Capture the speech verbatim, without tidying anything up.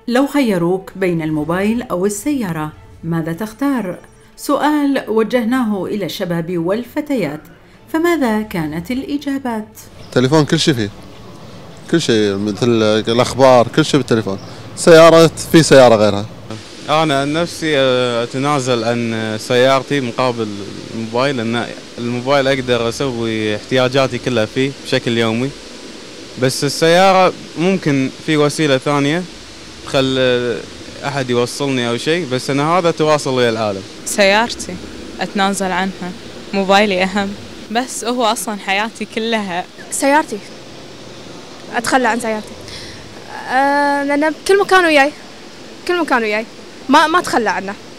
لو خيروك بين الموبايل أو السيارة ماذا تختار؟ سؤال وجهناه إلى الشباب والفتيات، فماذا كانت الإجابات؟ تليفون كل شيء فيه، كل شيء مثل الأخبار، كل شيء بالتليفون. سيارة في سيارة غيرها. أنا عن نفسي أتنازل عن سيارتي مقابل الموبايل، لأن الموبايل أقدر أسوي احتياجاتي كلها فيه بشكل يومي، بس السيارة ممكن في وسيلة ثانية تخلي أحد يوصلني أو شيء، بس أنا هذا تواصل ويا العالم. سيارتي أتنازل عنها، موبايلي أهم، بس هو أصلا حياتي كلها. سيارتي أتخلى عن سيارتي أه لأن كل مكان وياي، كل مكان وياي ما ما أتخلى عنه.